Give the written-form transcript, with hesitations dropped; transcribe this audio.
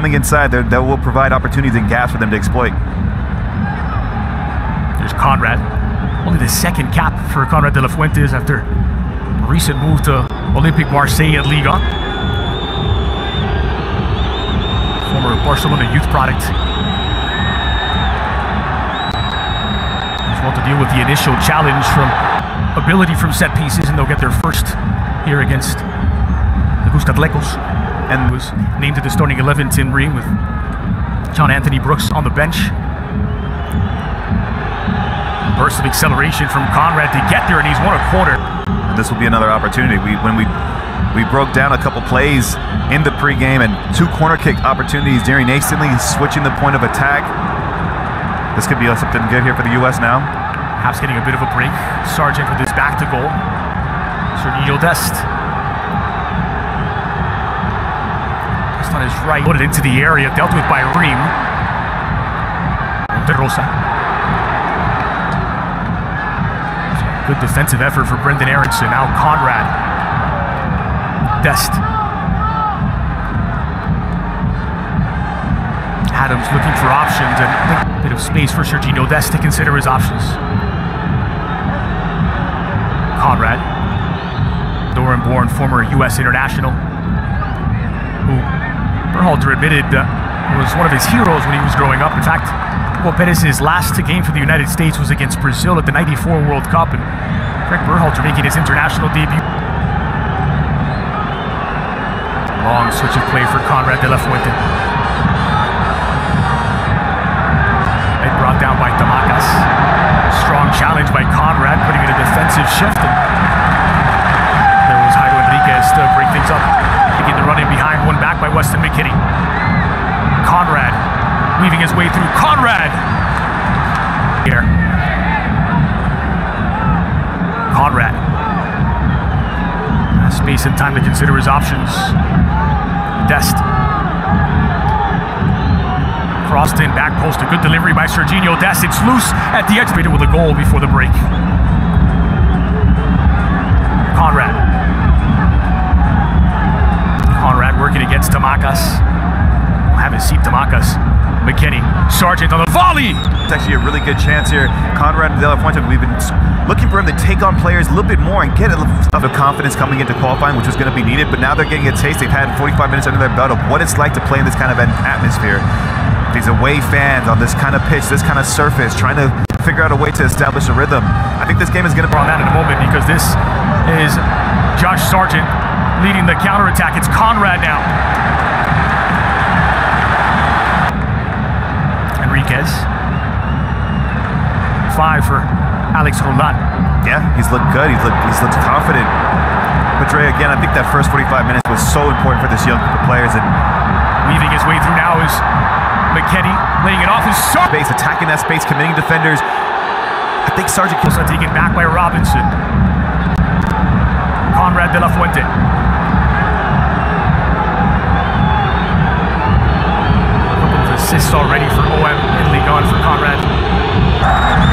coming inside, that will provide opportunities and gaps for them to exploit. There's Conrad. Only the second cap for Conrad de la Fuentes after a recent move to Olympique Marseille at Liga. Former Barcelona youth product. As well to deal with the initial challenge from ability from set pieces, and they'll get their first here against the Cuscatlecos. And was named to the starting 11 in Ring with John Anthony Brooks on the bench. Burst of acceleration from Conrad to get there, and he's won a corner. And this will be another opportunity. When we broke down a couple plays in the pregame and 2 corner kick opportunities during instantly switching the point of attack. This could be something good here for the U.S. now. Perhaps getting a bit of a break. Sargent with his back to goal. Serginho Dest. Just on his right, loaded into the area, dealt with by Ream. De Rosa. Good defensive effort for Brenden Aaronson. Now Conrad. Dest. Adams looking for options, and a bit of space for Serginho Dest to consider his options. Conrad. Doran-born former U.S. international, who Berhalter admitted was one of his heroes when he was growing up. In fact, Hugo Perez's last game for the United States was against Brazil at the '94 World Cup, and Greg Berhalter making his international debut. Long switch of play for Conrad de la Fuente. And brought down by Tamacas. Strong challenge by Conrad, putting in a defensive shift. There was Jairo Enriquez to break things up. Begin the run in behind, one back by Weston McKennie. Conrad weaving his way through. Conrad! Here. Conrad. Space and time to consider his options. Dest. Crossed in, back post, a good delivery by Serginho Dest. It's loose at the edge, with a goal before the break. Conrad. Conrad working against Tamacas. Have his seat, Tamacas. McKennie. Sargent on the volley! It's actually a really good chance here. Conrad de la Fuente, we've been looking for him to take on players a little bit more and get a little of confidence coming into qualifying, which was going to be needed, but now they're getting a taste. They've had 45 minutes under their belt of what it's like to play in this kind of an atmosphere. These away fans on this kind of pitch, this kind of surface, trying to figure out a way to establish a rhythm. I think this game is going to be on that in a moment, because this is Josh Sargent leading the counterattack. It's Conrad now. Enriquez. 5 for Alex Roland. Yeah, he's looked good. He's looked confident. But Dre, again, I think that first 45 minutes was so important for this young group of players. And weaving his way through now is McKennie, laying it off his space, attacking that space, committing defenders. I think Sargent was taken back by Robinson. Conrad de la Fuente. A couple of assists already for OM in Ligue 1 for Conrad.